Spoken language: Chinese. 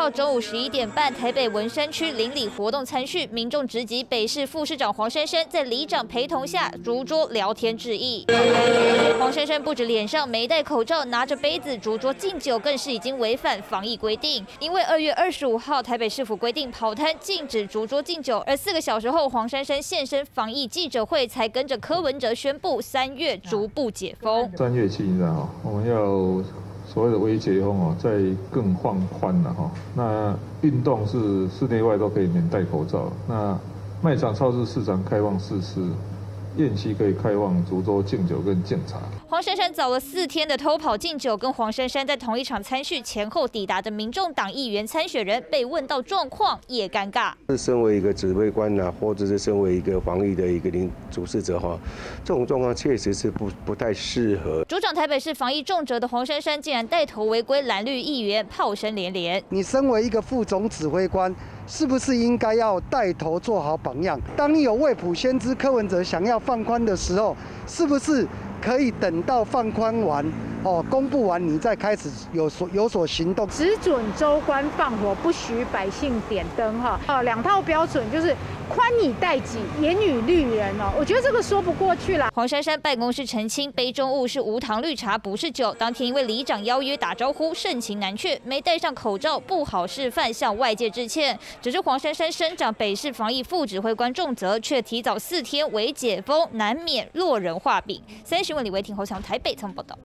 号中午11点半，台北文山区邻里活动参叙，民众直击北市副市长黄珊珊，在里长陪同下逐桌聊天致意。黄珊珊不止脸上没戴口罩，拿着杯子逐桌敬酒，更是已经违反防疫规定。因为2月25号台北市府规定跑摊禁止逐桌敬酒，而4个小时后黄珊珊现身防疫记者会，才跟着柯文哲宣布3月逐步解封。 3月起呢，我们要所谓的微解封哦，再更放宽了哈。那运动是室内外都可以免戴口罩。那卖场、超市、市场开放试吃，宴席可以开放逐桌敬酒跟敬茶。 黄珊珊早了4天的偷跑敬酒，跟黄珊珊在同一场参叙前后抵达的民众党议员参选人被问到状况也尴尬。 身为一个指挥官啊，或者是身为一个防疫的一个主事者哈，这种状况确实是不太适合。 主掌台北市防疫重责的黄珊珊竟然带头违规，蓝绿议员炮声连连。 你身为一个副总指挥官，是不是应该要带头做好榜样？当你有未卜先知柯文哲想要放宽的时候，是不是可以等到放宽完公布完，你再开始有所行动？ 只准州官放火，不许百姓点灯2套标准就是宽以待己，严以律人我觉得这个说不过去了。 黄珊珊办公室澄清，杯中物是无糖绿茶，不是酒。当天因为里长邀约打招呼，盛情难却，没戴上口罩，不好示范，向外界致歉。只是黄珊珊身掌北市防疫副指挥官重责，却提早4天为解封，难免落人话柄。3新闻李维婷、侯强台北采访报道。